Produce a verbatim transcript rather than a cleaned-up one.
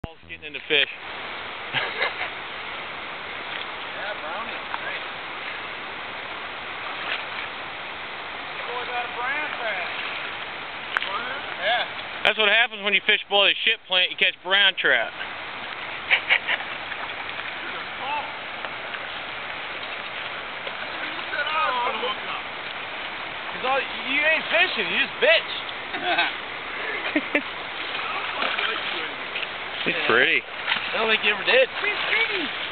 Getting into fish. Yeah, brownie. Nice. Boy got a brown trout. Yeah. That's what happens when you fish below the ship plant. You catch brown trout. Cause all you ain't fishing, you just bitch. He's pretty. I don't think you ever did. He's pretty.